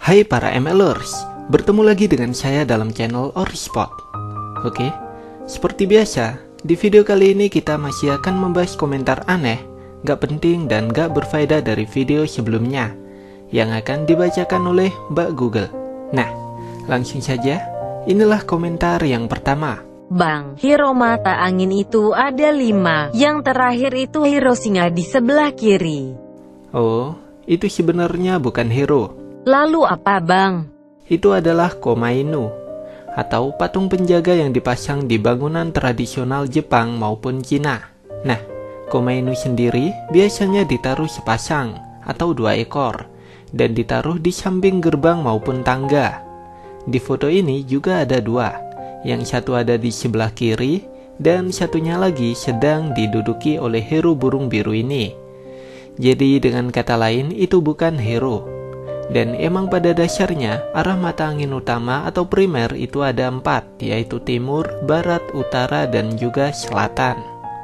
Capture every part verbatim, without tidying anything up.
Hai para MLers, bertemu lagi dengan saya dalam channel Orispot. Oke, seperti biasa, di video kali ini kita masih akan membahas komentar aneh, gak penting dan gak berfaedah dari video sebelumnya yang akan dibacakan oleh Mbak Google. Nah, langsung saja, inilah komentar yang pertama. Bang, hero mata angin itu ada lima. Yang terakhir itu hero singa di sebelah kiri. Oh, itu sebenarnya bukan hero. Lalu apa bang? Itu adalah komainu, atau patung penjaga yang dipasang di bangunan tradisional Jepang maupun Cina. Nah, komainu sendiri biasanya ditaruh sepasang atau dua ekor, dan ditaruh di samping gerbang maupun tangga. Di foto ini juga ada dua, yang satu ada di sebelah kiri, dan satunya lagi sedang diduduki oleh hero burung biru ini. Jadi dengan kata lain, itu bukan hero. Dan emang pada dasarnya, arah mata angin utama atau primer itu ada empat, yaitu timur, barat, utara, dan juga selatan.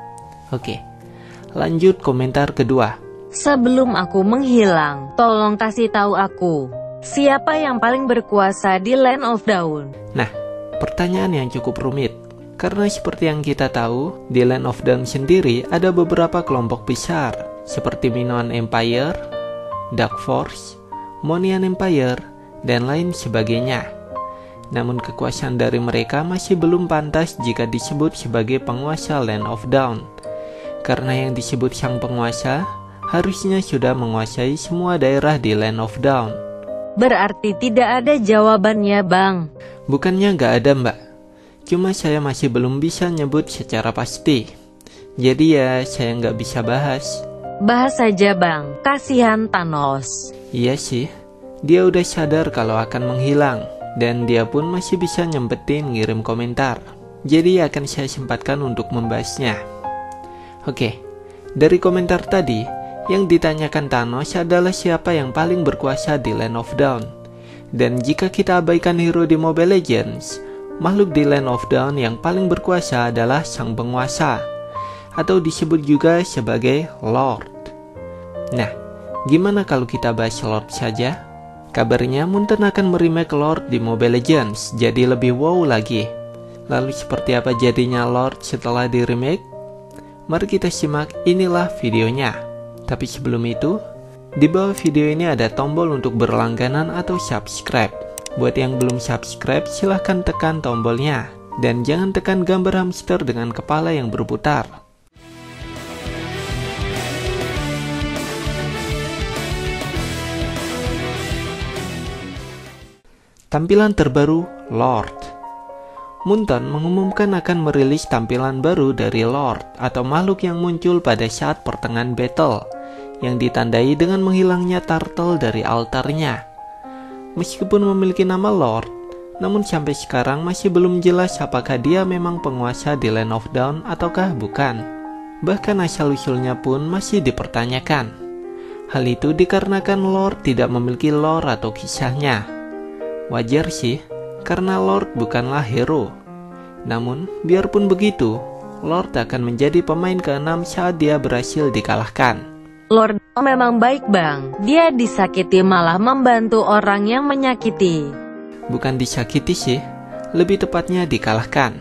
Oke, lanjut komentar kedua. Sebelum aku menghilang, tolong kasih tahu aku, siapa yang paling berkuasa di Land of Dawn? Nah, pertanyaan yang cukup rumit. Karena seperti yang kita tahu, di Land of Dawn sendiri ada beberapa kelompok besar, seperti Minoan Empire, Dark Force, Monian Empire, dan lain sebagainya. Namun kekuasaan dari mereka masih belum pantas jika disebut sebagai penguasa Land of Dawn. Karena yang disebut sang penguasa harusnya sudah menguasai semua daerah di Land of Dawn. Berarti tidak ada jawabannya bang? Bukannya nggak ada mbak, cuma saya masih belum bisa nyebut secara pasti. Jadi ya saya nggak bisa bahas. Bahas saja bang, kasihan Thanos. Iya sih, dia udah sadar kalau akan menghilang, dan dia pun masih bisa nyempetin ngirim komentar. Jadi akan saya sempatkan untuk membahasnya. Oke, dari komentar tadi, yang ditanyakan Thanos adalah siapa yang paling berkuasa di Land of Dawn. Dan jika kita abaikan hero di Mobile Legends, makhluk di Land of Dawn yang paling berkuasa adalah sang penguasa, atau disebut juga sebagai Lord. Nah, gimana kalau kita bahas Lord saja? Kabarnya Munten akan meremake Lord di Mobile Legends, jadi lebih wow lagi. Lalu seperti apa jadinya Lord setelah di remake? Mari kita simak, inilah videonya. Tapi sebelum itu, di bawah video ini ada tombol untuk berlangganan atau subscribe. Buat yang belum subscribe, silahkan tekan tombolnya. Dan jangan tekan gambar hamster dengan kepala yang berputar. Tampilan terbaru Lord. Munten mengumumkan akan merilis tampilan baru dari Lord atau makhluk yang muncul pada saat pertengahan battle, yang ditandai dengan menghilangnya turtle dari altarnya. Meskipun memiliki nama Lord, namun sampai sekarang masih belum jelas apakah dia memang penguasa di Land of Dawn ataukah bukan. Bahkan asal-usulnya pun masih dipertanyakan. Hal itu dikarenakan Lord tidak memiliki lore atau kisahnya. Wajar sih, karena Lord bukanlah hero. Namun, biarpun begitu, Lord akan menjadi pemain keenam saat dia berhasil dikalahkan. Lord memang baik bang, dia disakiti malah membantu orang yang menyakiti. Bukan disakiti sih, lebih tepatnya dikalahkan.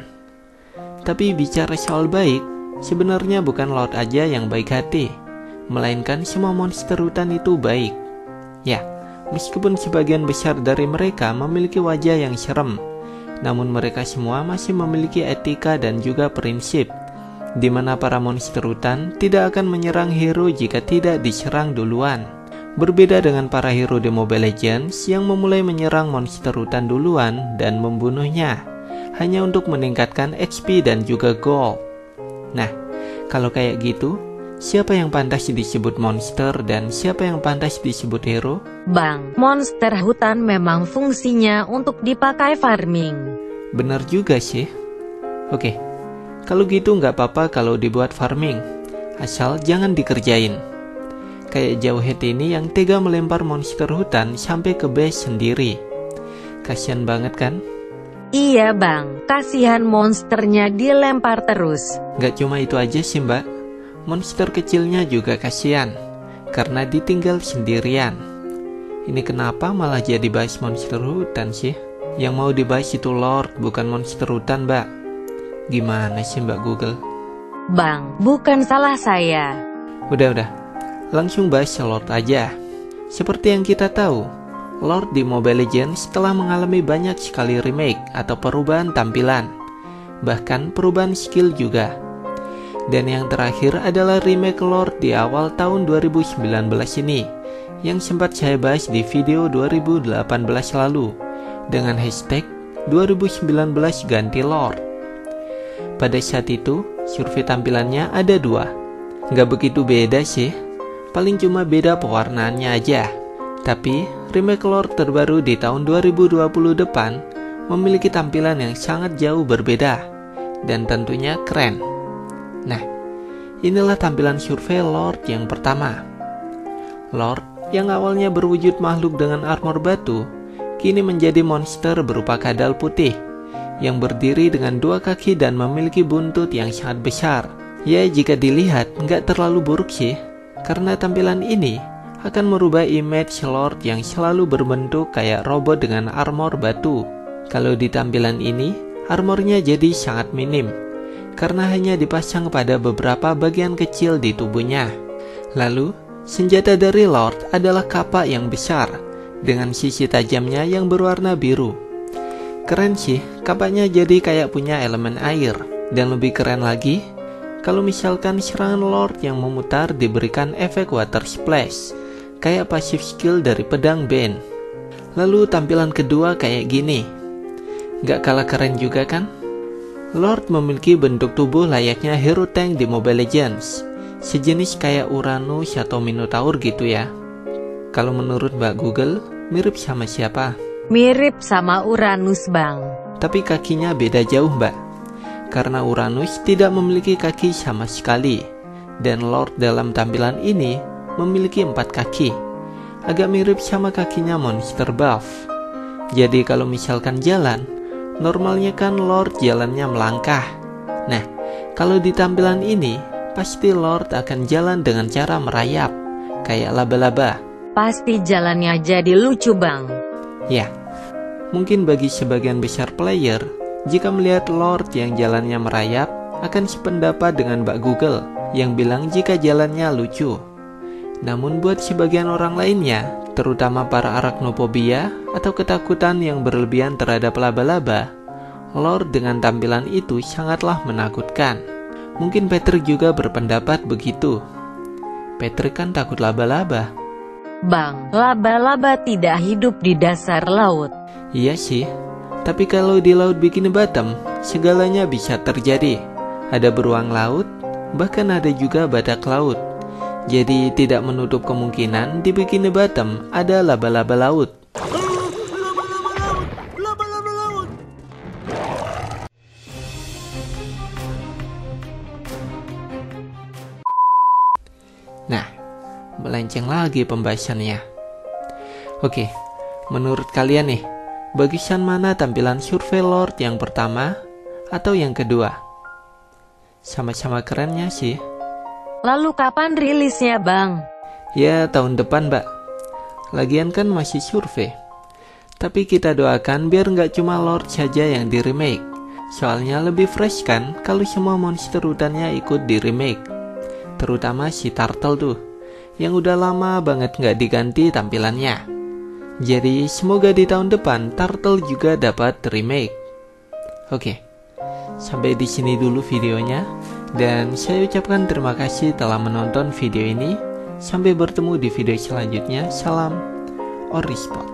Tapi bicara soal baik, sebenarnya bukan Lord aja yang baik hati, melainkan semua monster hutan itu baik. Ya, meskipun sebagian besar dari mereka memiliki wajah yang serem, namun mereka semua masih memiliki etika dan juga prinsip, di mana para monster hutan tidak akan menyerang hero jika tidak diserang duluan. Berbeda dengan para hero di Mobile Legends yang memulai menyerang monster hutan duluan dan membunuhnya, hanya untuk meningkatkan X P dan juga gold. Nah, kalau kayak gitu, siapa yang pantas disebut monster dan siapa yang pantas disebut hero? Bang, monster hutan memang fungsinya untuk dipakai farming. Bener juga sih. Oke, kalau gitu nggak apa-apa kalau dibuat farming, asal jangan dikerjain. Kayak Jauhead ini yang tega melempar monster hutan sampai ke base sendiri. Kasian banget kan? Iya bang, kasihan monsternya dilempar terus. Nggak cuma itu aja sih mbak, monster kecilnya juga kasihan, karena ditinggal sendirian. Ini kenapa malah jadi bahas monster hutan sih? Yang mau dibahas itu Lord, bukan monster hutan, Mbak. Gimana sih Mbak Google? Bang, bukan salah saya. Udah-udah, langsung bahas Lord aja. Seperti yang kita tahu, Lord di Mobile Legends telah mengalami banyak sekali remake atau perubahan tampilan, bahkan perubahan skill juga. Dan yang terakhir adalah remake Lord di awal tahun dua ribu sembilan belas ini, yang sempat saya bahas di video dua ribu delapan belas lalu dengan hashtag dua ribu sembilan belas ganti Lord. Pada saat itu, survei tampilannya ada dua. Nggak begitu beda sih, paling cuma beda pewarnaannya aja. Tapi, remake Lord terbaru di tahun dua ribu dua puluh depan memiliki tampilan yang sangat jauh berbeda, dan tentunya keren. Nah, inilah tampilan survei Lord yang pertama. Lord yang awalnya berwujud makhluk dengan armor batu, kini menjadi monster berupa kadal putih yang berdiri dengan dua kaki dan memiliki buntut yang sangat besar. Ya, jika dilihat nggak terlalu buruk sih, karena tampilan ini akan merubah image Lord yang selalu berbentuk kayak robot dengan armor batu. Kalau di tampilan ini, armornya jadi sangat minim, karena hanya dipasang pada beberapa bagian kecil di tubuhnya. Lalu, senjata dari Lord adalah kapak yang besar, dengan sisi tajamnya yang berwarna biru. Keren sih, kapaknya jadi kayak punya elemen air. Dan lebih keren lagi, kalau misalkan serangan Lord yang memutar diberikan efek water splash, kayak passive skill dari pedang Ben. Lalu tampilan kedua kayak gini. Gak kalah keren juga kan? Lord memiliki bentuk tubuh layaknya hero tank di Mobile Legends, sejenis kayak Uranus atau Minotaur gitu ya. Kalau menurut Mbak Google, mirip sama siapa? Mirip sama Uranus, Bang. Tapi kakinya beda jauh, Mbak. Karena Uranus tidak memiliki kaki sama sekali, dan Lord dalam tampilan ini memiliki empat kaki. Agak mirip sama kakinya monster buff. Jadi kalau misalkan jalan, normalnya kan Lord jalannya melangkah. Nah, kalau di tampilan ini, pasti Lord akan jalan dengan cara merayap, kayak laba-laba. Pasti jalannya jadi lucu, Bang. Ya, mungkin bagi sebagian besar player, jika melihat Lord yang jalannya merayap, akan sependapat dengan Mbak Google yang bilang jika jalannya lucu. Namun buat sebagian orang lainnya, terutama para arachnophobia atau ketakutan yang berlebihan terhadap laba-laba, Lord dengan tampilan itu sangatlah menakutkan. Mungkin Patrick juga berpendapat begitu. Patrick kan takut laba-laba. Bang, laba-laba tidak hidup di dasar laut. Iya sih, tapi kalau di laut Bikini Bottom, segalanya bisa terjadi. Ada beruang laut, bahkan ada juga badak laut. Jadi tidak menutup kemungkinan di Bikini Bottom ada laba-laba laut. Nah, melenceng lagi pembahasannya. Oke, menurut kalian nih, bagusan mana tampilan survei Lord yang pertama atau yang kedua? Sama-sama kerennya sih. Lalu kapan rilisnya, Bang? Ya, tahun depan, Mbak. Lagian kan masih survei. Tapi kita doakan biar nggak cuma Lord saja yang di remake. Soalnya lebih fresh kan kalau semua monster hutannya ikut di remake. Terutama si Turtle tuh, yang udah lama banget nggak diganti tampilannya. Jadi semoga di tahun depan Turtle juga dapat remake. Oke, sampai di sini dulu videonya. Dan saya ucapkan terima kasih telah menonton video ini. Sampai bertemu di video selanjutnya. Salam Orispot.